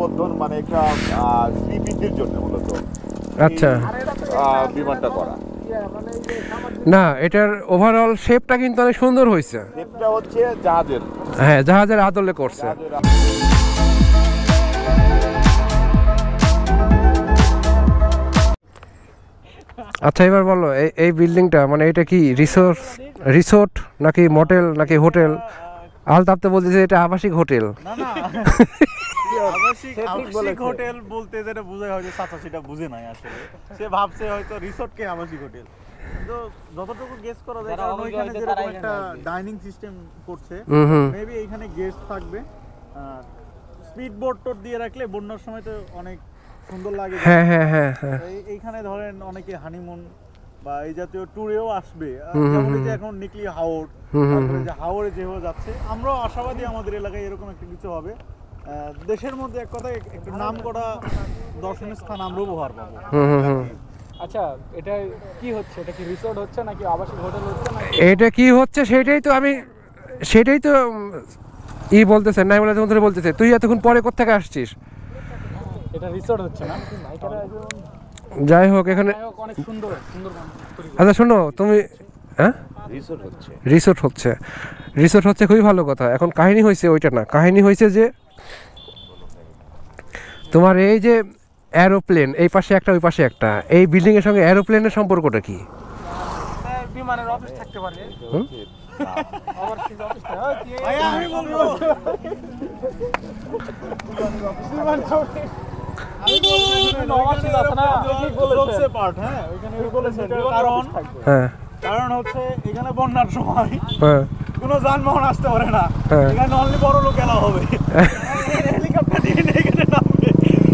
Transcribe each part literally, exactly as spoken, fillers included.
বর্ধন মানে একটা শ্রীবৃদ্ধির জন্য মূলত আচ্ছা বিমানটা করা। না, এটার ওভারঅল শেপটা কিন্তু অনেক সুন্দর হয়েছে। শেপটা হচ্ছে জাহাজের, হ্যাঁ জাহাজের আদলে করছে। আচ্ছা এবার বলো এই এই বিল্ডিংটা মানে এটা কি রিসোর্ট রিসোর্ট নাকি মোটেল নাকি হোটেল? আলতাফ তো বলতেছে এটা আবাসিক হোটেল। না না আবাসিক আবাসিক হোটেল বলতে যেটা বোঝায় হয়তো চাচা সেটা বুঝে নাই আসলে। সে ভাবছে হয়তো রিসোর্টকে আবাসিক হোটেল। কিন্তু যতটুকু গেস করা যায় কারণ ওইখানে যেরকম একটা ডাইনিং সিস্টেম করছে মেবি এইখানে গেস্ট থাকবে। স্পিড বোট টোট দিয়ে রাখলে বন্যার সময় তো অনেক সুন্দর লাগে। হ্যাঁ হ্যাঁ হ্যাঁ হ্যাঁ এইখানে ধরেন অনেকে হানিমুন বা এই জাতীয় ট্যুরেও আসবে। যেমন যে এখন নিকলি হাওড়, তারপরে যে হাওড়ে যেভাবে যাচ্ছে আমরাও আশাবাদী আমাদের এলাকায় এরকম একটা কিছু হবে। দেশের মধ্যে এক কথায় একটু নাম করা দর্শনীয় স্থান আমরা উপহার পাবো। আচ্ছা এটা কি হচ্ছে? এটা কি রিসোর্ট হচ্ছে নাকি আবাসিক হোটেল হচ্ছে না এটা কি হচ্ছে সেটাই তো আমি সেটাই তো ই বলতেছে নাই বলে তোমাদের বলতেছে তুই এতক্ষণ পরে কোথা থেকে আসছিস? এটা রিসোর্ট হচ্ছে না? যাই হোক এখানে অনেক সুন্দর সুন্দর। আচ্ছা শোনো তুমি, হ্যাঁ রিসোর্ট হচ্ছে রিসোর্ট হচ্ছে রিসোর্ট হচ্ছে খুবই ভালো কথা। এখন কাহিনী হয়েছে ওইটা না, কাহিনী হয়েছে যে তোমার এই যে এরোপ্লেন এই পাশে একটা ওই পাশে একটা, এই বিল্ডিং এর সঙ্গে এরোপ্লেনের সম্পর্কটা কি? বিমানের অফিস থাকতে পারে। আমি বলবো কারণ হচ্ছে এখানে বন্যার সময় কোনো যানবাহন আসতে পারে না, এখানে অনলি বড় লোক এলা হবে। হেলিকপ্টার দিয়ে এখানে নামবে।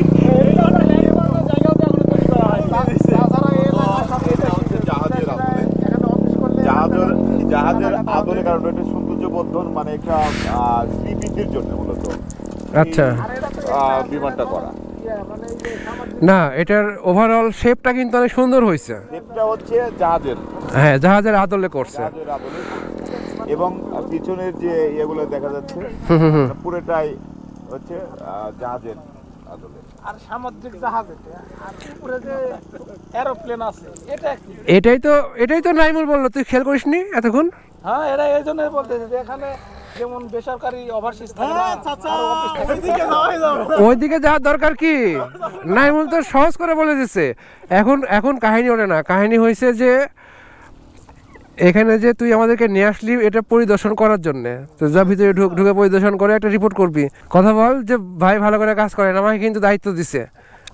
জাহাজের আদলে কারণ এটা সৌন্দর্য বর্ধন মানে একটা শ্রীবৃদ্ধির জন্য মূলত আচ্ছা বিমানটা করা। না, এটার ওভারঅল শেপটা কিন্তু অনেক সুন্দর হয়েছে। শেপটা হচ্ছে জাহাজের, হ্যাঁ জাহাজের আদলে করছে। এবং পিছনের যে এগুলো দেখা যাচ্ছে পুরোটাই হচ্ছে জাহাজের আদলে। আর সামুদ্রিক জাহাজ এটা, আর উপরে যে এরোপ্লেন আছে এটা কি? এটাই তো এটাই তো নাইমুল বললো, তুই খেয়াল করিসনি এতক্ষণ? হ্যাঁ এরা এই জন্যই বলতেছে যে এখানে যেমন বেসরকারি ওভারসিজ থাকে না, ওইদিকে যাওয়াই যাবে না। ওইদিকে যাওয়ার দরকার কি? নাইমুল তো সহজ করে বলে দিচ্ছে। এখন এখন কাহিনী ওঠে না, কাহিনী হয়েছে যে এখানে যে তুই আমাদেরকে নিয়ে আসলি এটা পরিদর্শন করার জন্য, তো যা ভিতরে ঢুকে পরিদর্শন করে একটা রিপোর্ট করবি। কথা বল যে ভাই ভালো করে কাজ করেন, আমাকে কিন্তু দায়িত্ব দিছে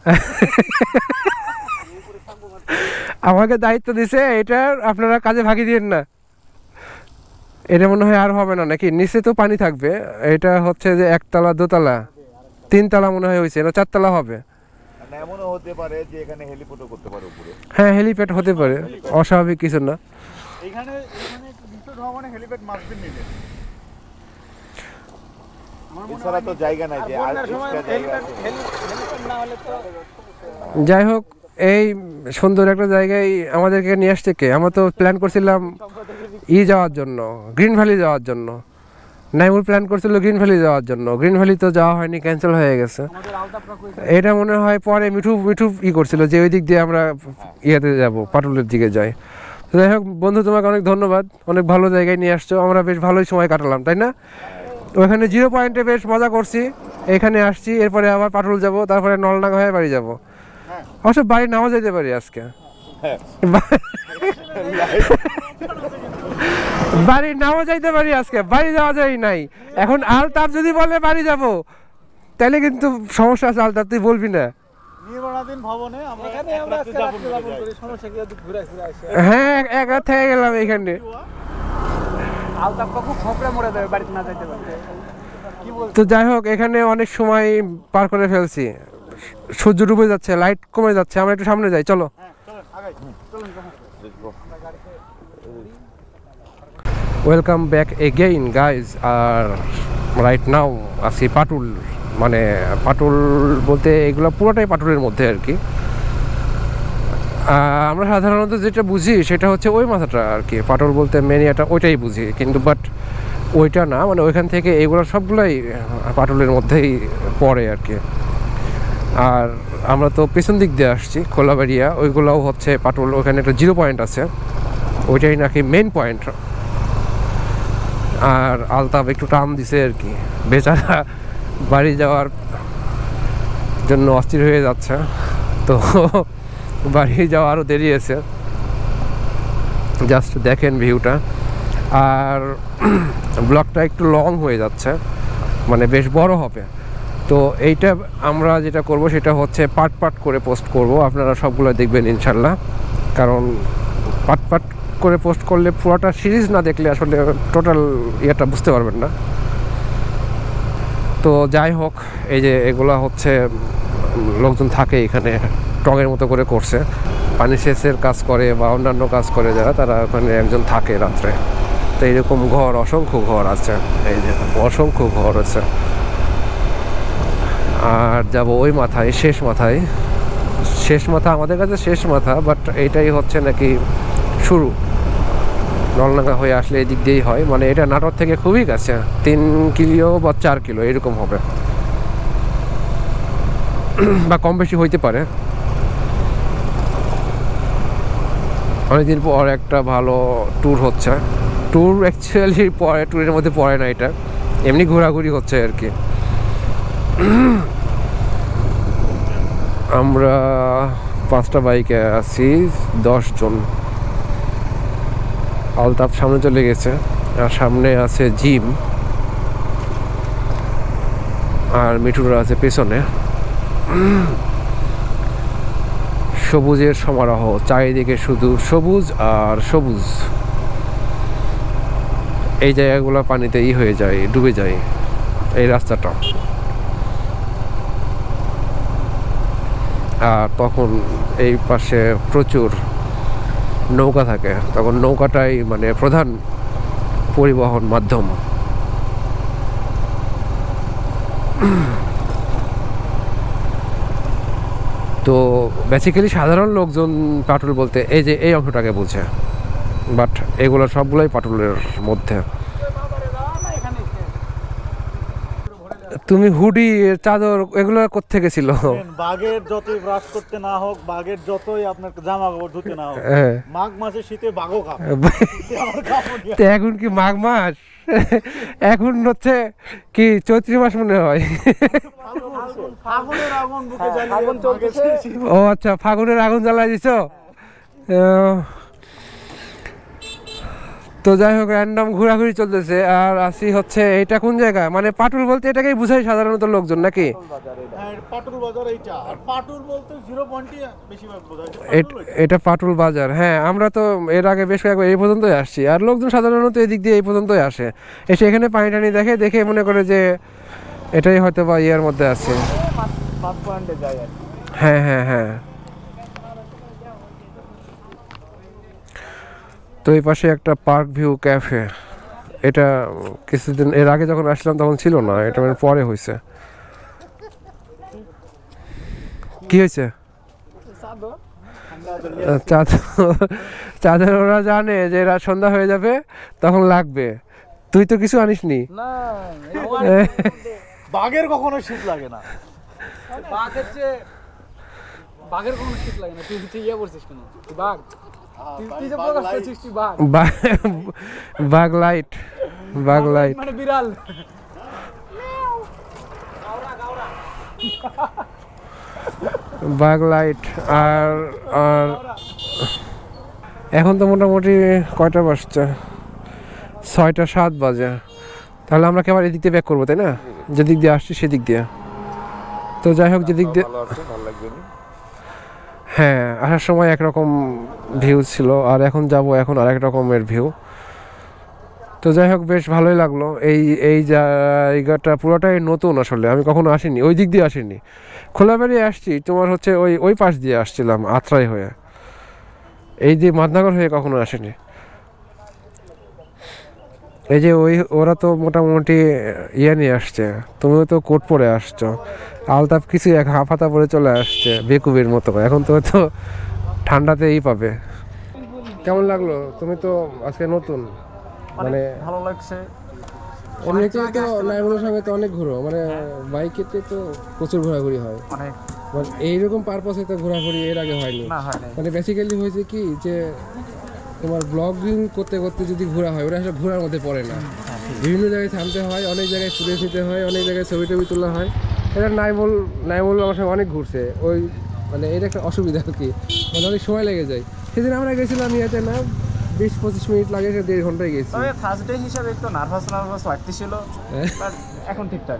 আমাকে দায়িত্ব দিছে, এটা আপনারা কাজে ভাগি দিন না। এটা মনে হয় আর হবে না নাকি? নিচে তো পানি থাকবে, এটা হচ্ছে যে একতলা দোতলা তিনতলা মনে হয় হয়েছে না চারতলা হবে। এমনও হতে পারে যে এখানে হেলিপ্যাডও করতে পারে উপরে। হ্যাঁ হেলিপ্যাড হতে পারে, অস্বাভাবিক কিছু না। এখানে এখানে রিসোর্ট হওয়া মানে হেলিপ্যাড মাস্ট বি নিডেড। এছাড়া তো জায়গা নাই যে আর এক্সট্রা জায়গা আছে। হেলিপ্যাড না হলে তো যাই হোক এই সুন্দর একটা জায়গায় আমাদেরকে নিয়ে আসছে কে? আমরা তো প্ল্যান করছিলাম ই যাওয়ার জন্য, গ্রিন ভ্যালি যাওয়ার জন্য। নাইমুল প্ল্যান করছিল গ্রিন ভ্যালি যাওয়ার জন্য, গ্রিন ভ্যালি তো যাওয়া হয়নি, ক্যান্সেল হয়ে গেছে। এটা মনে হয় পরে মিঠু মিঠু ই করছিল যে ওই দিক দিয়ে আমরা ইয়েতে যাব, পাটুলের দিকে যাই। যাই হোক বন্ধু তোমাকে অনেক ধন্যবাদ, অনেক ভালো জায়গায় নিয়ে আসছো, আমরা বেশ ভালোই সময় কাটালাম তাই না? ওইখানে জিরো পয়েন্টে বেশ মজা করছি, এখানে আসছি, এরপরে আবার পাটুল যাব, তারপরে নলডাঙ্গা হয়ে বাড়ি যাব। অবশ্য বাড়ি নাও যেতে পারি আজকে, বাড়ি নাও যাইতে পারি আজকে, বাড়ি যাওয়া যায় নাই। এখন আলতাফ যদি বলে বাড়ি যাব তাহলে কিন্তু সমস্যা আছে। আলতাফ তুই বলবি না? নির্মাণাধীন ভবনে আমরা এখানে আমরা আজকে রাত্রি যাপন করি, সমস্যা কি? ঘুরে ঘুরে আসি। হ্যাঁ এক রাত থেকে গেলাম এখানে। আলতাফ কাকু খপড়ে মরে যাবে বাড়িতে না যাইতে পারলে। কি বল? তো যাই হোক এখানে অনেক সময় পার করে ফেলছি, সূর্য ডুবে যাচ্ছে, লাইট কমে যাচ্ছে, আমরা একটু সামনে যাই, চলো। Welcome back again guys. আর রাইট নাও আছি পাটুল, মানে পাটুল বলতে এগুলো পুরোটাই পাটুলের মধ্যে আর কি। আমরা সাধারণত যেটা বুঝি সেটা হচ্ছে ওই মাথাটা আর কি, পাটুল বলতে মেনিয়াটা ওইটাই বুঝি, কিন্তু বাট ওইটা না, মানে ওইখান থেকে এগুলো সবগুলাই পাটুলের মধ্যেই পড়ে আর কি। আর আমরা তো পেছন দিক দিয়ে আসছি খোলাবাড়িয়া, ওইগুলোও হচ্ছে পাটুল। ওখানে একটা জিরো পয়েন্ট আছে, ওইটাই নাকি মেন পয়েন্ট। আর আলতাফ একটু টান দিছে আর কি, বেচারা বাড়ি যাওয়ার জন্য অস্থির হয়ে যাচ্ছে। তো বাড়ি যাওয়া আরও দেরি আছে। জাস্ট দেখেন ভিউটা। আর ব্লগটা একটু লং হয়ে যাচ্ছে, মানে বেশ বড় হবে। তো এইটা আমরা যেটা করব সেটা হচ্ছে পার্ট পার্ট করে পোস্ট করব, আপনারা সবগুলো দেখবেন ইনশাল্লাহ। কারণ পার্ট পার্ট করে পোস্ট করলে পুরোটা সিরিজ না দেখলে আসলে টোটাল ইয়েটা বুঝতে পারবেন না। তো যাই হোক, এই যে এগুলা হচ্ছে লোকজন থাকে এখানে, টঙের মতো করে করছে, পানি সেচের কাজ করে বা অন্যান্য কাজ করে যারা, তারা ওখানে একজন থাকে রাত্রে। তো এইরকম ঘর অসংখ্য ঘর আছে, এই যে অসংখ্য ঘর আছে। আর যাব ওই মাথায়, শেষ মাথায়। শেষ মাথা আমাদের কাছে শেষ মাথা, বাট এইটাই হচ্ছে নাকি শুরু। নলডাঙ্গা হয়ে আসলে এই দিক দিয়েই হয়, মানে এটা নাটোর থেকে খুবই কাছে, তিন কিলো বা চার কিলো এরকম হবে, বা কম বেশি হইতে পারে। অনেকদিন পর একটা ভালো ট্যুর হচ্ছে। ট্যুর অ্যাকচুয়ালি পরে ট্যুরের মধ্যে পড়ে না, এটা এমনি ঘোরাঘুরি হচ্ছে আর কি। আমরা পাঁচটা বাইকে আছি, দশ জন। আলতাফ সামনে চলে গেছে, আর সামনে আছে জিম, আর মিঠুরা আছে পেছনে। সবুজের সমারোহ, চারিদিকে শুধু সবুজ আর সবুজ। এই জায়গাগুলো পানিতে ই হয়ে যায়, ডুবে যায় এই রাস্তাটা। আর তখন এই পাশে প্রচুর নৌকা থাকে, তখন নৌকাটাই মানে প্রধান পরিবহন মাধ্যম। তো বেসিক্যালি সাধারণ লোকজন পাটুল বলতে এই যে এই অংশটাকে বোঝে, বাট এগুলো সবগুলোই পাটুলের মধ্যে। তুমি হুডি, চাদর এগুলো কোত্থেকে ছিল? বাঘের যতই ব্রাশ করতে না হোক, বাঘের যতই আপনার জামা কাপড় ধুতে না হোক, মাঘ মাসে শীতে বাঘও খাবে। এখন কি মাঘ মাস? এখন হচ্ছে কি চৈত্র মাস মনে হয়। ও আচ্ছা, ফাগুনের আগুন জ্বালাই দিছ। তো যাই হোক, র্যান্ডম ঘোরাঘুরি চলতেছে। আর আসি হচ্ছে এইটা কোন জায়গা, মানে পাটুল বলতে এটাকেই বুঝাই সাধারণত লোকজন নাকি? এটা পাটুল বাজার, হ্যাঁ। আমরা তো এর আগে বেশ কয়েকবার এই পর্যন্তই আসছি, আর লোকজন সাধারণত এদিক দিয়ে এই পর্যন্তই আসে, এসে এখানে পানি টানি দেখে দেখে মনে করে যে এটাই হয়তো বা ইয়ের মধ্যে আছে। হ্যাঁ হ্যাঁ হ্যাঁ। তো এই পাশে একটা পার্ক ভিউ ক্যাফে, এটা কিছুদিন এর আগে যখন আসলাম তখন ছিল না, এটা মানে পরে হয়েছে। কি হয়েছে? চাদর ওরা জানে যে রাত সন্ধ্যা হয়ে যাবে তখন লাগবে। তুই তো কিছু আনিসনি? বাঘের কখনো শীত লাগে না। বাঘের কোনো শীত লাগে না। তুই কিছু ইয়ে বলছিস কেন? বাঘ বাঘ লাইট, বাঘ লাইট মানে বিড়াল। বাঘ লাইট। আর আর এখন তো মোটামুটি কয়টা বাজছে? ছয়টা সাত বাজে। তাহলে আমরা কেবল এদিক দিয়ে ব্যাক করবো, তাই না? যেদিক দিয়ে আসছি সেদিক দিয়ে। তো যাই হোক, যেদিক দিয়ে হ্যাঁ আসার সময় একরকম ভিউ ছিল, আর এখন যাব এখন আরেক রকমের ভিউ। তো যাই হোক, বেশ ভালোই লাগলো। এই এই জায়গাটা পুরোটাই নতুন, আসলে আমি কখনো আসিনি, ওই দিক দিয়ে আসিনি। খোলাবাড়ি আসছি, তোমার হচ্ছে ওই ওই পাশ দিয়ে আসছিলাম আত্রাই হয়ে, এই যে মাদনগর হয়ে কখনো আসিনি। এই যে ওই ওরা তো মোটামুটি ইয়ে নিয়ে আসছে, তুমিও তো কোট পরে আসছো, আলতাফ কিছু এক হাফাতা পরে চলে আসছে বেকুবের মতো। এখন তো তো ঠান্ডাতেই পাবে। কেমন লাগলো? তুমি তো আজকে নতুন, মানে ভালো লাগছে। এমনিতে তো নাইমুলের সঙ্গে তো অনেক ঘুরো, মানে বাইকেতে তো প্রচুর ঘোরাঘুরি হয়। অনেক মানে এইরকম পারপাসে তো ঘোরাঘুরি এর আগে হয়নি। না হয় নাই। মানে বেসিক্যালি হয়েছে কি যে তোমার ব্লগিং করতে করতে যদি ঘোরা হয় ওটা আসলে ঘোরার মধ্যে পড়ে না, বিভিন্ন জায়গায় থামতে হয়, অনেক জায়গায় ছুটে নিতে হয়, অনেক জায়গায় ছবি টবি তোলা হয়। এটা নাইমুল নাইমুল আমার সঙ্গে অনেক ঘুরছে, ওই মানে এটা একটা অসুবিধা আর কি, মানে অনেক সময় লেগে যায়। সেদিন আমরা গেছিলাম ইয়াতে না বিশ পঁচিশ মিনিট লাগে, সে দেড় ঘন্টায় গেছি। তবে ফার্স্ট ডে হিসাবে একটু নার্ভাস নার্ভাস লাগতেছিল, বাট এখন ঠিকঠাক।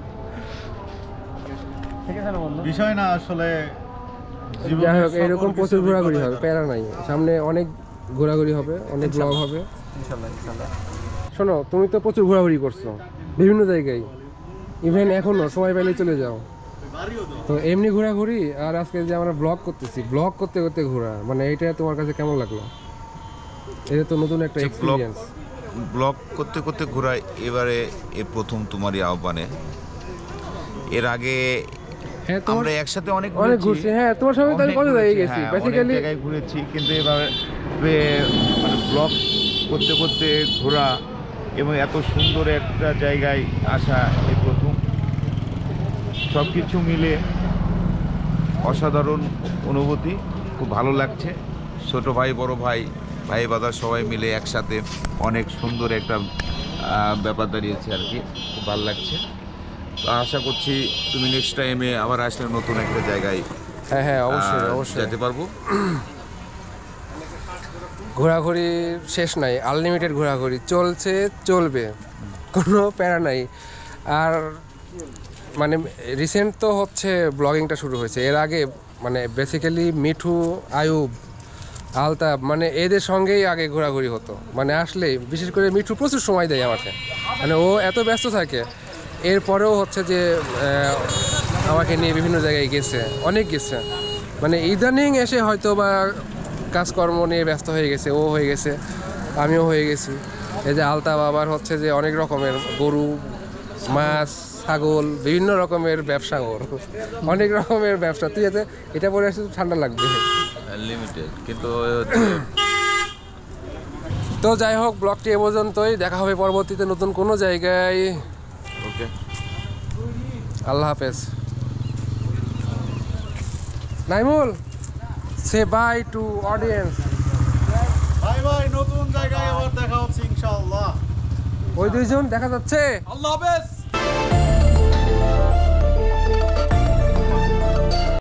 ঠিক আছে না বন্ধু? বিষয় না আসলে যাই হোক এরকম প্রচুর ঘোরাঘুরি হবে, প্যারা নাই, সামনে অনেক ঘোরাঘুরি হবে, অনেক ব্লগ হবে ইনশাআল্লাহ ইনশাআল্লাহ। শোনো তুমি তো প্রচুর ঘোরাঘুরি করছো বিভিন্ন জায়গায়, ইভেন এখনো সময় পেলে চলে যাও। তো এমনি ঘোরাঘুরি আর আজকে যে আমরা ব্লগ করতেছি, ব্লগ করতে করতে ঘোরা, মানে এটা তোমার কাছে কেমন লাগলো? এটা তো নতুন একটা এক্সপেরিয়েন্স। ব্লগ করতে করতে ঘোরা এবারে এ প্রথম তোমারই আহ্বানে। এর আগে হ্যাঁ আমরা একসাথে অনেক অনেক ঘুরছি। হ্যাঁ তোমার সঙ্গে তো আমি কত জায়গায় গেছি বেসিক্যালি, জায়গায় ঘুরেছি, কিন্তু এভাবে মানে ব্লগ করতে করতে ঘোরা এবং এত সুন্দর একটা জায়গায় আসা এই প্রথম। সব কিছু মিলে অসাধারণ অনুভূতি, খুব ভালো লাগছে। ছোট ভাই বড় ভাই ভাই বাদার সবাই মিলে একসাথে অনেক সুন্দর একটা ব্যাপার দাঁড়িয়েছে আর কি, খুব ভালো লাগছে। তো আশা করছি তুমি নেক্সট টাইমে আবার আসলে নতুন একটা জায়গায় হ্যাঁ হ্যাঁ অবশ্যই আহ, অবশ্যই যেতে পারবো। ঘোরাঘুরি শেষ নাই, আনলিমিটেড ঘোরাঘুরি চলছে, চলবে, কোনো প্যারা নাই। আর মানে রিসেন্ট তো হচ্ছে ব্লগিংটা শুরু হয়েছে, এর আগে মানে বেসিক্যালি মিঠু, আয়ুব, আলতাব মানে এদের সঙ্গেই আগে ঘোরাঘুরি হতো। মানে আসলে বিশেষ করে মিঠু প্রচুর সময় দেয় আমাকে, মানে ও এত ব্যস্ত থাকে, এরপরেও হচ্ছে যে আমাকে নিয়ে বিভিন্ন জায়গায় গেছে, অনেক গেছে। মানে ইদানিং এসে হয়তো বা কাজকর্ম নিয়ে ব্যস্ত হয়ে গেছে, ও হয়ে গেছে, আমিও হয়ে গেছি। এই যে আলতাব আবার হচ্ছে যে অনেক রকমের গরু, মাছ, ছাগল, বিভিন্ন রকমের ব্যবসা, ওর অনেক রকমের ব্যবসা। তুই এতে এটা পরে আসলে ঠান্ডা লাগবে। লিমিটেড কিন্তু তো যাই হোক ব্লগটি এ পর্যন্তই, দেখা হবে পরবর্তীতে নতুন কোনো জায়গায়। ওকে, আল্লাহ হাফেজ। Naimul say bye to audience. ভাই ভাই নতুন জায়গায় আবার দেখা হচ্ছে ইনশাআল্লাহ। ওই দুইজন দেখা যাচ্ছে। আল্লাহ হাফেজ।